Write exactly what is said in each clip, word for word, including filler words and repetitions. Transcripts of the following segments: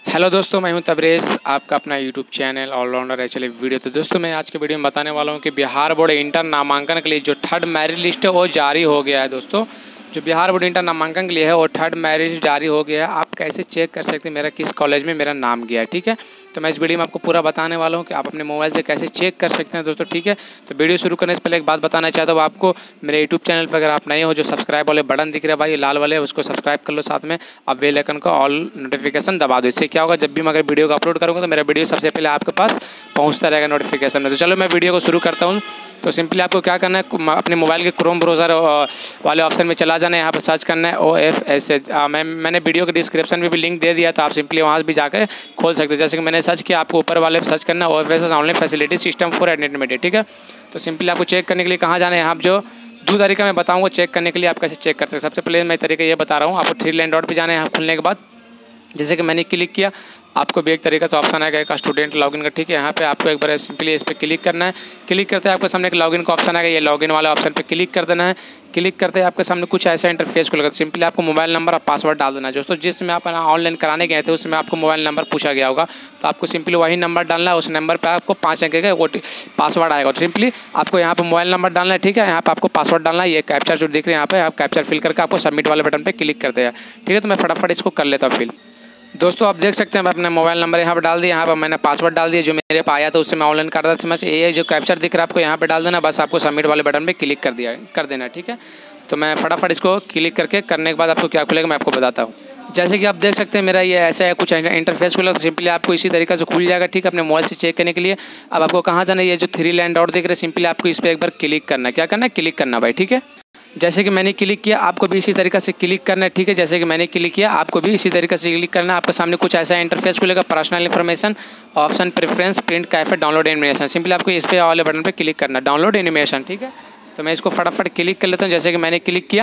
Hello दोस्तों, मैं हूं तबरेज़, आपका अपना YouTube channel allrounder H L F video. तो दोस्तों मैं आज के वीडियो में बताने वाला हूं कि बिहार बोर्ड इंटर नामांकन के लिए जो थर्ड मेरिट लिस्ट है वो जारी हो गया है। दोस्तों जो बिहार बोर्ड इंटर नामांकन के लिए है वो थर्ड मेरिट जारी हो गया है। आप कैसे चेक कर सकते हैं मेरा किस कॉलेज में मेरा नाम गया है, ठीक है। तो मैं इस वीडियो में आपको पूरा बताने वाला हूँ कि आप अपने मोबाइल से कैसे चेक कर सकते हैं दोस्तों, ठीक है। तो वीडियो शुरू करने से पहले एक बात बताना चाहता हूँ आपको, मेरे यूट्यूब चैनल पर अगर आप नए हो, जो सब्सक्राइब वाले बटन दिख रहे हैं भाई लाल वाले, उसको सब्सक्राइब कर लो, साथ में आप बेल आइकन का ऑल नोटिफिकेशन दबा दो। इससे क्या होगा, जब भी मैं अगर वीडियो को अपलोड करूँगा तो मेरा वीडियो सबसे पहले आपके पास पहुँचता रहेगा नोटिफिकेशन में। तो चलो मैं वीडियो को शुरू करता हूँ। तो सिंपली आपको क्या करना है, अपने मोबाइल के क्रोम ब्राउज़र वाले ऑप्शन में चला जाना है। यहाँ पर सर्च करना है ओ एफ एस एच। मैं मैंने वीडियो के डिस्क्रिप्शन में भी लिंक दे दिया, तो आप सिंपली वहाँ भी जाकर खोल सकते हो। जैसे कि मैंने सर्च किया, आपको ऊपर वाले पे सर्च करना है O F S H online facility system for intermediate, ठीक है। तो सिंपली आपको चेक करने के लिए कहाँ जाना है, यहाँ जो दो तरीका मैं बताऊँगा चेक करने के लिए आप कैसे चेक करते हैं। सबसे पहले मैं तरीका ये बता रहा हूँ, आपको थ्री लाइन डॉट पर जाना है। यहाँ खुलने के बाद जैसे कि मैंने क्लिक किया, आपको भी एक तरीका से ऑप्शन आएगा एक स्टूडेंट लॉगिन का, ठीक है। यहाँ पे आपको एक बार सिंपली इस पर क्लिक करना है। क्लिक करते हैं आपके सामने एक लॉगिन का ऑप्शन आएगा, ये लॉगिन वाला ऑप्शन पे क्लिक कर देना है। क्लिक करते हैं आपके सामने कुछ ऐसा इंटरफेस खुलेगा। तो सिंपली आपको मोबाइल नंबर और पासवर्ड डाल देना है। दोस्तों जिसमें आप ऑनलाइन कराने गए थे उसमें आपको मोबाइल नंबर पूछा गया होगा, तो आपको सिंपली वही नंबर डालना है। उस नंबर पर आपको पाँच अंक का वो पासवर्ड आएगा। सिंपली आपको यहाँ पर मोबाइल नंबर डालना है, ठीक है। यहाँ पर आपको पासवर्ड डालना है। ये कैप्चर जो दिख रहे हैं यहाँ पे, आप कैप्चर फिल करके आपको सबमिट वाले बटन पर क्लिक करते हैं, ठीक है। तो मैं फटाफट इसको कर लेता हूँ फिल। दोस्तों आप देख सकते हैं मैं अपना मोबाइल नंबर यहाँ पर डाल दिया, यहाँ पर मैंने पासवर्ड डाल दिया जो मेरे पास आया था, उससे मैं ऑनलाइन कर रहा था। बस ये जो कैप्चर दिख रहा है आपको यहाँ पे डाल देना, बस आपको सबमिट वाले बटन पे क्लिक कर दिया कर देना, ठीक है। तो मैं फटाफट इसको क्लिक करके करने के बाद आपको क्या खुलेगा मैं आपको बताता हूँ। जैसे कि आप देख सकते हैं मेरा ये ऐसा है कुछ इंटरफेस खुला। तो सिंपली आपको इसी तरीके से खुल जाएगा, ठीक है, अपने मोबाइल से चेक करने के लिए। अब आपको कहाँ जाना है, ये जो थ्री लाइन डॉट दिख रहे हैं, सिंपली आपको इस पर एक बार क्लिक करना है। क्या करना है, क्लिक करना भाई, ठीक है। जैसे कि मैंने क्लिक किया, आपको भी इसी तरीके से क्लिक करना है, ठीक है। जैसे कि मैंने क्लिक किया, आपको भी इसी तरीके से क्लिक करना है। आपके सामने कुछ ऐसा इंटरफेस खुलेगा, personal information, option, preference, print, cafe, download animation. Simply आपको इस पे वाले बटन पे क्लिक करना है, डाउनलोड एनिमेशन, ठीक है। तो मैं इसको फटाफट क्लिक कर लेता हूँ। जैसे कि मैंने क्लिक किया,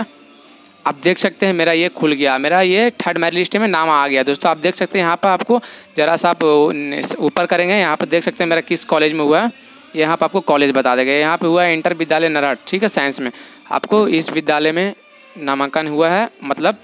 आप देख सकते हैं मेरा ये खुल गया, मेरा ये थर्ड मेरिट लिस्ट में नाम आ गया। दोस्तों आप देख सकते हैं यहाँ पर आपको जरा सा आप ऊपर करेंगे, यहाँ पर देख सकते हैं मेरा किस कॉलेज में हुआ है। यहाँ पर आपको कॉलेज बता देगा, यहाँ पे हुआ है इंटर विद्यालय नरहट, ठीक है, साइंस में। आपको इस विद्यालय में नामांकन हुआ है, मतलब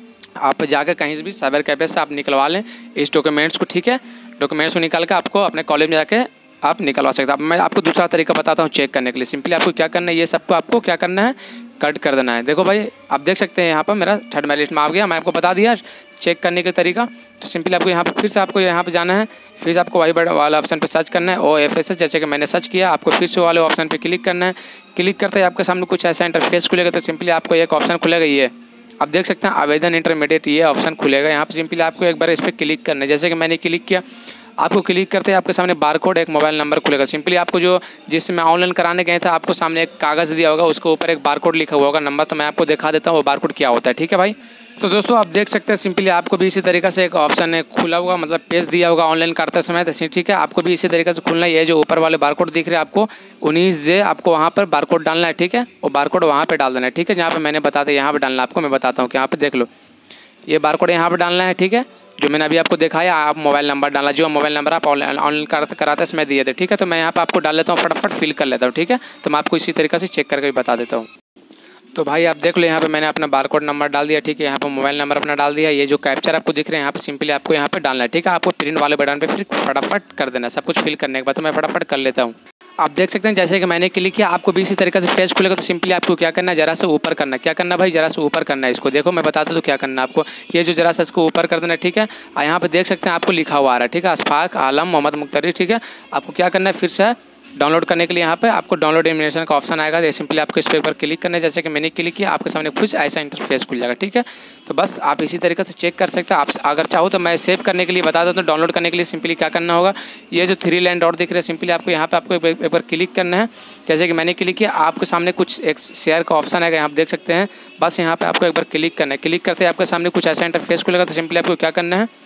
आप जाकर कहीं से भी साइबर कैफे से आप निकलवा लें इस डॉक्यूमेंट्स को, ठीक है। डॉक्यूमेंट्स को निकाल कर आपको अपने कॉलेज में जाके आप निकलवा सकते हैं। अब मैं आपको दूसरा तरीका बताता हूँ चेक करने के लिए। सिंपली आपको क्या करना है, ये सबको आपको क्या करना है, कट कर देना है। देखो भाई आप देख सकते हैं यहाँ पर मेरा थर्ड मेरिट लिस्ट में आ गया। मैं आपको बता दिया चेक करने का तरीका। तो सिंपली आपको यहाँ पर फिर से आपको यहाँ पर जाना है, फिर से आपको वही वाला ऑप्शन पर सर्च करना है ओ एफ एस एस। जैसे कि मैंने सर्च किया, आपको फिर से वाले ऑप्शन पर क्लिक करना है। क्लिक करते ही आपके सामने कुछ ऐसा इंटरफेस खुलेगा। तो सिंपली आपको एक ऑप्शन खुलेगा, ये आप देख सकते हैं आवेदन इंटरमीडिएट, ये ऑप्शन खुलेगा। यहाँ पर सिंपली आपको एक बार इस पर क्लिक करना है। जैसे कि मैंने क्लिक किया, आपको क्लिक करते हैं आपके सामने बारकोड एक मोबाइल नंबर खुलेगा। सिंपली आपको जो जिसमें ऑनलाइन कराने गए थे आपको सामने एक कागज़ दिया होगा, उसके ऊपर एक बारकोड लिखा हुआ होगा नंबर। तो मैं आपको दिखा देता हूँ वो बारकोड क्या होता है, ठीक है भाई। तो दोस्तों आप देख सकते हैं सिंपली आपको भी इसी तरीके से एक ऑप्शन है खुला हुआ, मतलब पेज दिया होगा ऑनलाइन करते समय, तो ठीक है। आपको भी इसी तरीके से खुलना है। ये जो ऊपर वाले बारकोड दिख रहे हैं आपको उन्नीस जे, आपको वहाँ पर बारकोड डालना है, ठीक है। वो बारकोड वहाँ पर डाल देना है, ठीक है। जहाँ पर मैंने बता दिया यहाँ पर डालना है आपको। मैं बताता हूँ कि यहाँ पर देख लो, ये बारकोड यहाँ पर डालना है, ठीक है। जो मैंने अभी आपको दिखाया, आप मोबाइल नंबर डालना, जो मोबाइल नंबर आप ऑनलाइन ऑनलाइन कराते कराते समय दिए थे, ठीक है। तो मैं यहाँ पे आपको डाल लेता हूँ, फटाफट फिल कर लेता हूँ, ठीक है। तो मैं आपको इसी तरीके से चेक करके भी बता देता हूँ। तो भाई आप देख लो यहाँ पे मैंने अपना बारकोड नंबर डाल दिया, ठीक है। यहाँ पे मोबाइल नंबर अपना डाल दिया। ये जो कैप्चर आपको दिख रहे हैं यहाँ पे सिंपली आपको यहाँ पे डालना है, ठीक है। आपको प्रिंट वाले बटन पे फिर फटाफट कर देना सब कुछ फिल करने के बाद। तो मैं फटाफट कर लेता हूँ। आप देख सकते हैं जैसे कि मैंने क्लिक किया, आपको भी इसी तरीके से पेज खुलेगा। तो सिंपली आपको क्या करना है, जरा से ऊपर करना है। क्या करना है भाई, जरा से ऊपर करना है इसको। देखो मैं बताता हूँ तो क्या करना है आपको, ये जो जरा सा इसको ऊपर कर देना है, ठीक है। और यहाँ पे देख सकते हैं आपको लिखा हुआ आ रहा है, ठीक है, अशफाक आलम मोहम्मद मुख्तारी, ठीक है। आपको क्या करना है, फिर से डाउनलोड करने के लिए यहाँ पे आपको डाउनलोड एनिमेशन का ऑप्शन आएगा। ये सिंपली आपको इस पर क्लिक करना है। जैसे कि मैंने क्लिक किया, आपके सामने कुछ ऐसा इंटरफेस खुल जाएगा, ठीक है। तो बस आप इसी तरीके से चेक कर सकते हैं। आप अगर चाहो तो मैं सेव करने के लिए बता देता हूँ। डाउनलोड करने के लिए सिंपली क्या करना होगा, ये जो थ्री लाइन डॉट दिख रहे हैं, सिंपली आपको यहाँ पे आपको एक बार क्लिक करना है। जैसे कि मैंने क्लिक किया, आपके सामने कुछ एक शेयर का ऑप्शन आएगा, यहाँ आप देख सकते हैं। बस यहाँ पे आपको एक बार क्लिक करना है। क्लिक करते हैं आपके सामने कुछ ऐसा इंटरफेस खुलेगा। तो सिंपली आपको क्या करना है,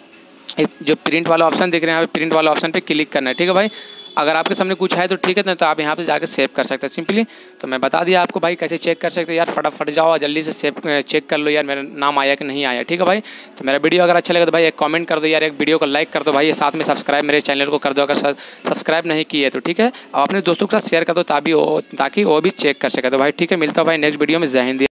एक जो प्रिंट वाला ऑप्शन दिख रहे हैं यहाँ पे, प्रिंट वाला ऑप्शन पे क्लिक करना है, ठीक है भाई। अगर आपके सामने कुछ है तो ठीक है, तो आप यहाँ पे जाकर सेव कर सकते हैं सिंपली। तो मैं बता दिया आपको भाई कैसे चेक कर सकते हैं। यार फटाफट जाओ जल्दी से सेव चेक कर लो यार मेरा नाम आया कि नहीं आया, ठीक है भाई। तो मेरा वीडियो अगर अच्छा लगे तो भाई एक कमेंट कर दो यार, एक वीडियो को लाइक कर दो भाई, साथ में सब्सक्राइब मेरे चैनल को कर दो अगर सब्सक्राइब नहीं किए तो, ठीक है। और अपने दोस्तों के साथ शेयर कर दो ताकि वो ताकि वो भी चेक कर सके। तो भाई ठीक है, मिलता हूँ भाई नेक्स्ट वीडियो में। जय हिंद।